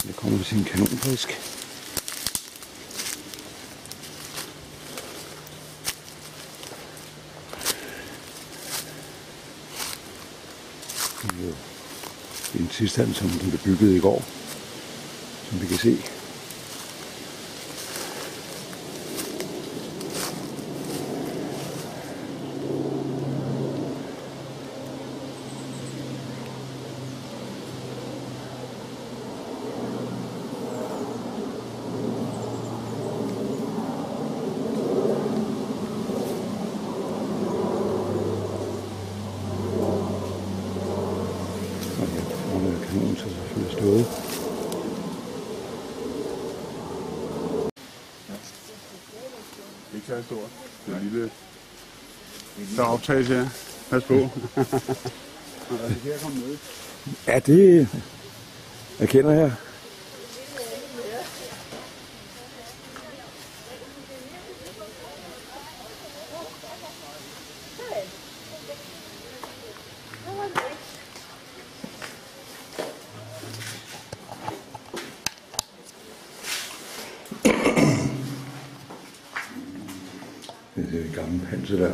Jeg kommer til en kanonfisk. Det er en tilstand, som den blev bygget i går, som vi kan se. Kanonen så selvfølgelig stået. Ikke så stort. Det er lille. Der er optagelse her. Pas på. Ja, det erkender jeg. Det er et gammelt panserværk.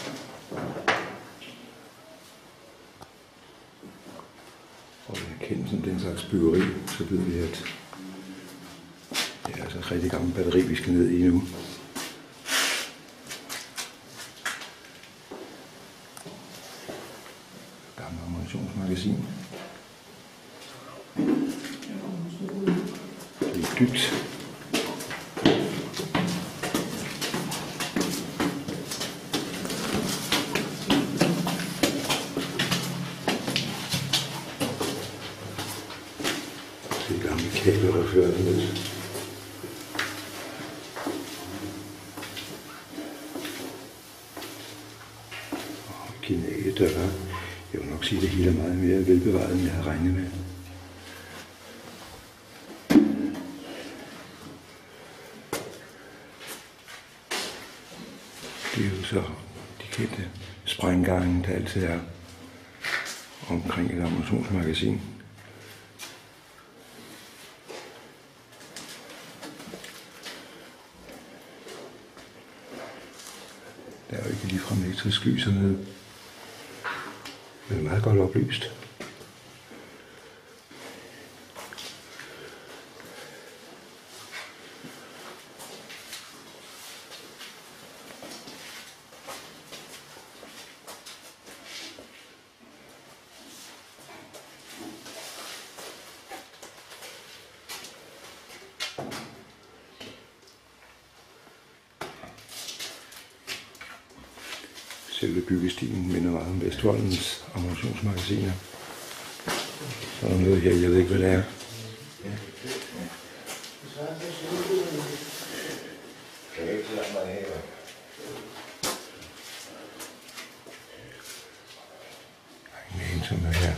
Og vi kender sådan den slags byggeri, så ved vi, at det er altså et rigtig gammelt batteri, vi skal ned i nu. Gammelt ammunitionsmagasin. Det er dybt. Det er gamle kabler, der fører den ned. Og kinagedøre. Jeg vil nok sige, at det hele er meget mere velbevaret, end jeg havde regnet med. Det er jo så de kendte sprænggange, der altid er omkring et ammunitionsmagasin. Der er jo ikke ligefrem elektrisk lys hernede, men meget godt oplyst. Selve byggestilen minder meget om Vestvoldens ammunitionsmagasiner. Så er der noget her, jeg ved ikke, hvad det er. Der er ingen anelse om det her.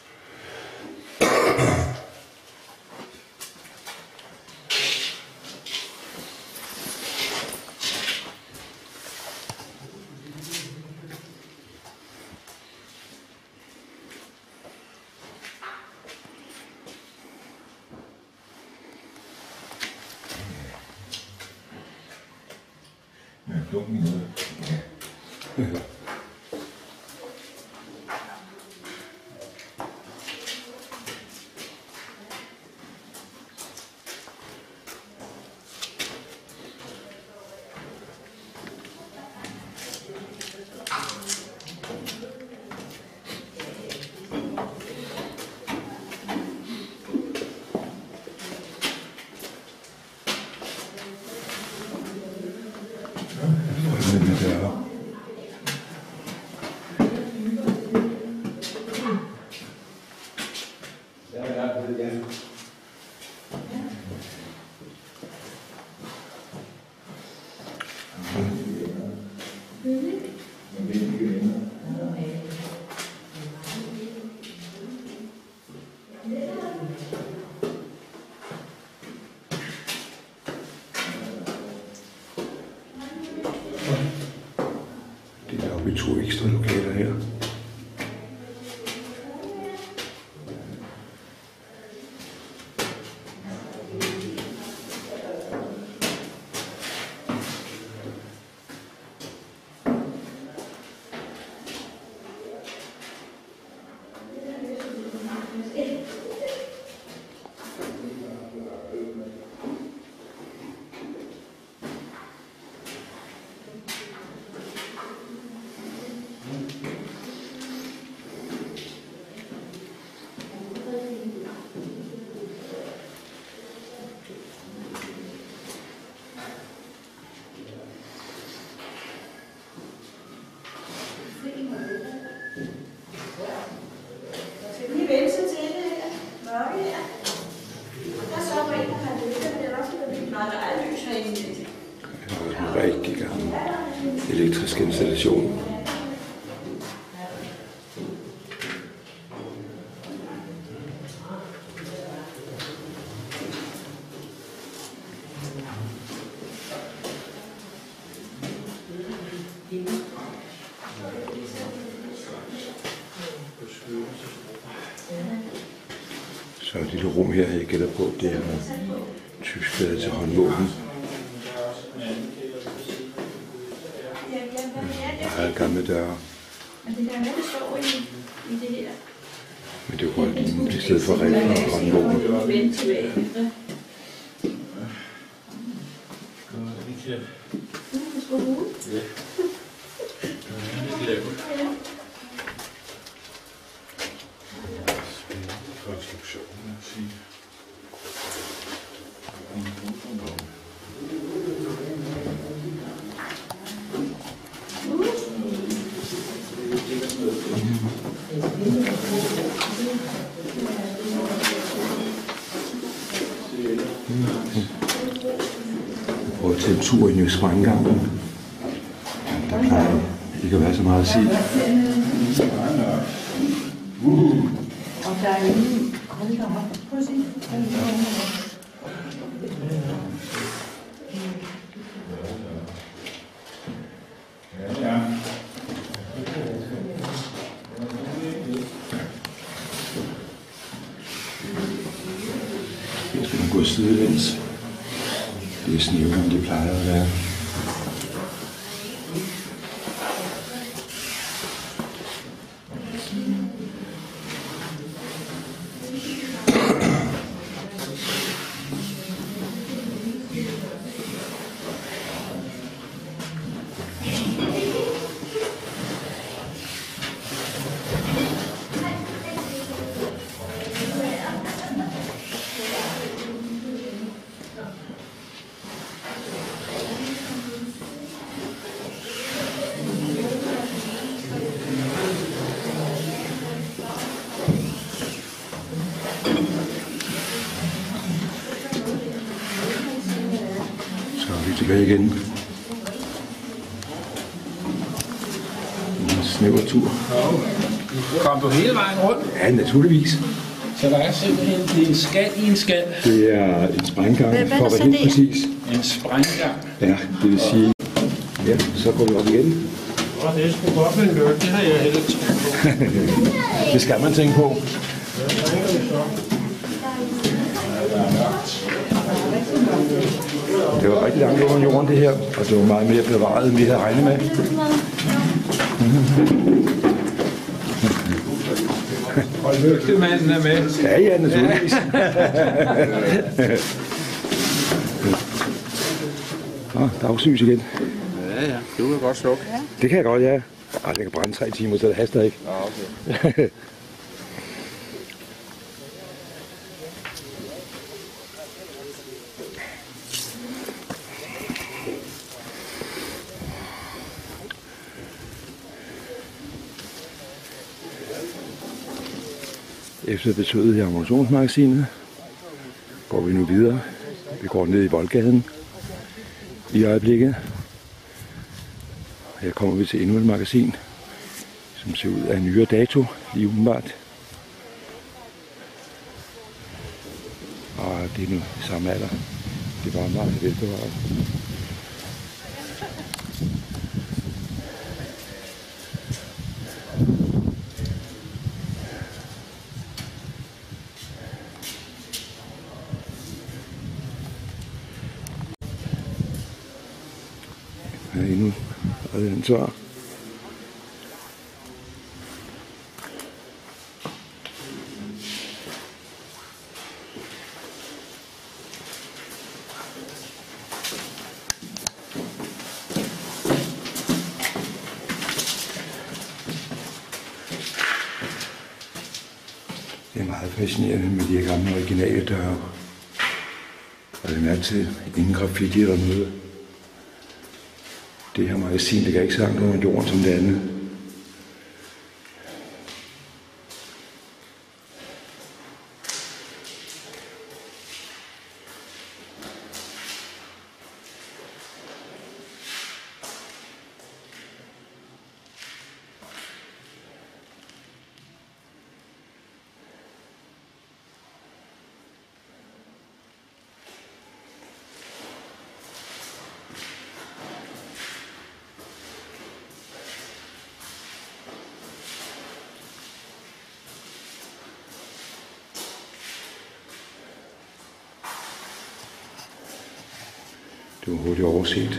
Ja. Det er oppe i 2 ekstra lokaler her. Skal vi vende sig til det her? Mørke her? Der er så en, der har det. Det er også lidt meget, der er lys herinde. Det er en rigtig gammel elektrisk installation. Så et lille rum her, jeg gætter på, det er tysklæder til håndvåben. Meget gamle døre. Men det der med, der står i det her. Men det er jo godt i stedet for rigtig håndvåben. Vende tilbage. Prøv at tage en tur ind i sprænggangen. Der plejer ikke at være så meget at sige. Og der er ingen... Hold da op. Prøv at se. Jeg skal gå sidelæns. Det er snævere, det plejer at være. Så er vi tilbage igen. En snæver tur. Kom du hele vejen rundt? Ja, naturligvis. Så der er simpelthen en skal i en skal. Det er en sprænggang, for at være helt præcis. En sprænggang. Ja, det vil sige, ja, så går vi op igen. Og det skulle godt være en lykke, det har jeg heller ikke tænkt på. Det skal man tænke på. Det var rigtig langt under jorden, det her, og det var meget mere bevaret, end vi havde regnet med. Og lygtemanden er med. Ja, ja, naturligvis. Nå, dagslys igen. Ja, ja. Du kan godt slukke. Det kan jeg godt, ja. Ej, det kan brænde 3 timer, så det haster ikke. Ja, okay. Efter besøget i ammunitionsmagasinet går vi nu videre. Vi går ned i Voldgaden i øjeblikket. Her kommer vi til endnu et magasin, som ser ud af en nyere dato, lige umiddelbart. Og det er nu i samme alder. Det var meget velbevaret. Her er endnu en tør. Det er meget fascinerende med de her gamle originale døre. Og det er mærke til ingen graffiti eller noget. Det her magasin ligger ikke så langt under jorden som det andet. Det var hurtigt overset.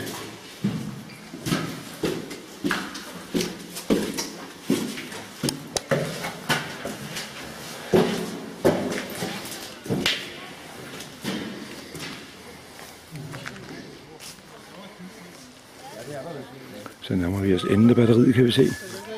Så nærmer vi os enden af batteriet, kan vi se.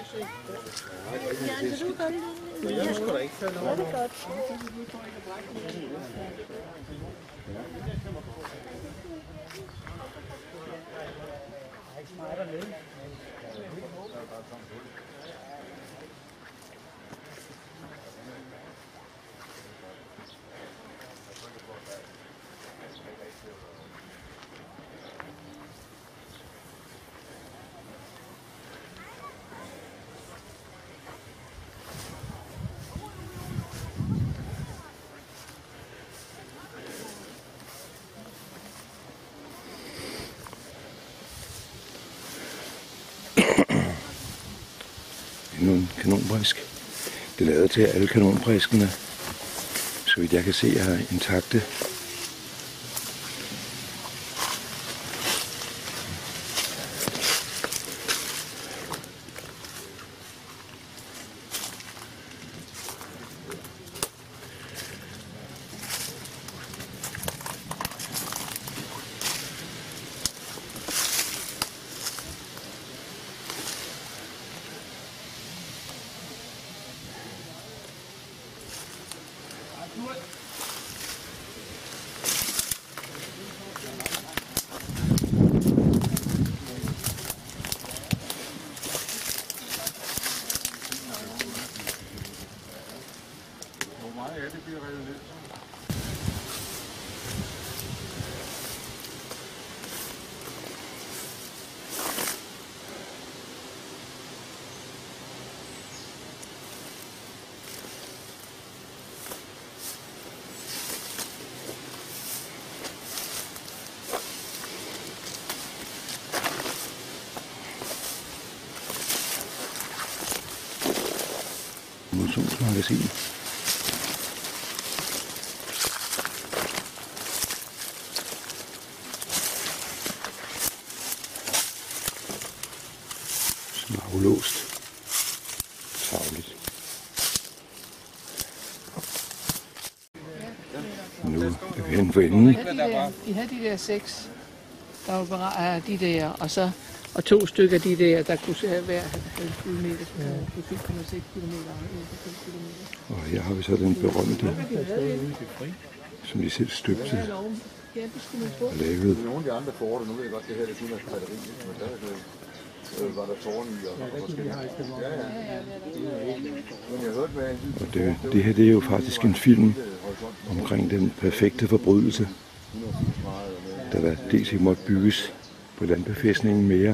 Endnu en kanonbrisk. Det er lavet til, at alle kanonbriskene, så vidt jeg kan se, er intakte. Det bliver revet ned. Motionsmagasin. Aflåst. Tavligt. Nu er vi henne for enden. De havde de der 6, der var bare de der, og 2 stykker de der, der kunne være 50 meter, på 4,6 kilometer og 1,5 kilometer. Og her har vi så den berømte, som de selv støbte og lavede. Nogle af de andre forter, nu ved jeg godt, det her er kun af batteri, men der var der tårne i og forskellige. Men jeg hørte med Og det her, det er jo faktisk en film omkring den perfekte forbrydelse, da der dels ikke måtte bygges på landbefæstningen mere,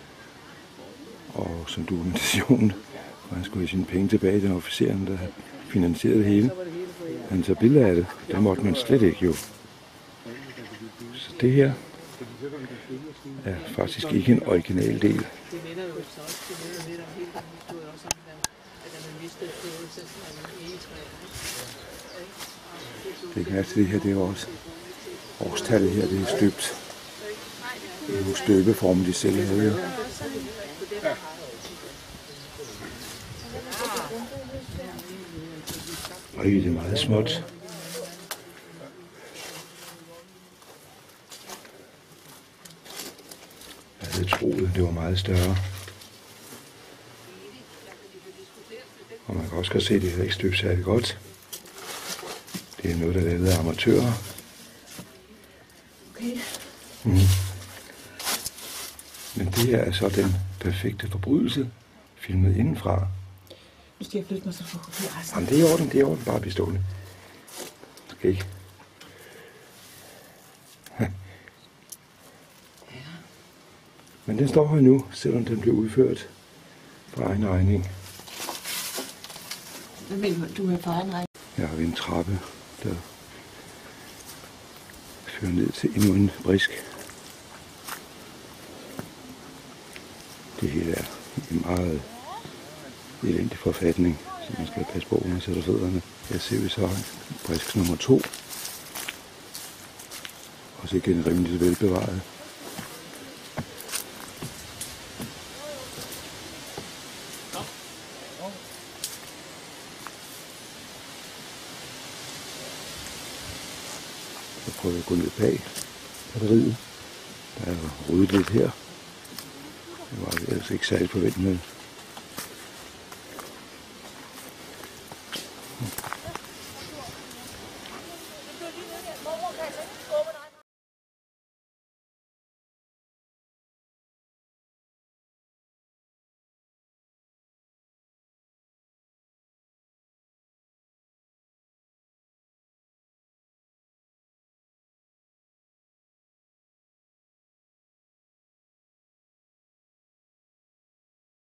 og som dokumentation, og han skulle have sine penge tilbage, den officeren, der finansierede det hele. Han tager billeder af det, det måtte man slet ikke jo. Så det her er faktisk ikke en original del. Det kan altså det her, det er også årstallet her, det er støbt i nogle støbeformer, de selv havde. Og det er meget småt. Jeg havde troet, det var meget større. Og man kan også godt se, at det er ikke støbt særlig godt. Det er noget, der er lavet af amatører. Okay. Men det her er så den perfekte forbrydelse, filmet indenfra. Nu skal jeg flytte mig så for kopier. Jamen, det er i orden, bare blive stående. Skal ikke. Men den står her nu, selvom den blev udført på egen regning. Hvad mener du med for egen regning? Her har vi en trappe, der fører ned til endnu en brisk. Det hele er i meget elendig forfatning, så man skal passe på, når man sætter fødderne. Her ser vi så brisk nummer 2. Også igen rimelig velbevaret. Så prøver jeg at gå ned bag batteriet. Der er ryddet lidt her. Det var altså ikke særligt forventet med.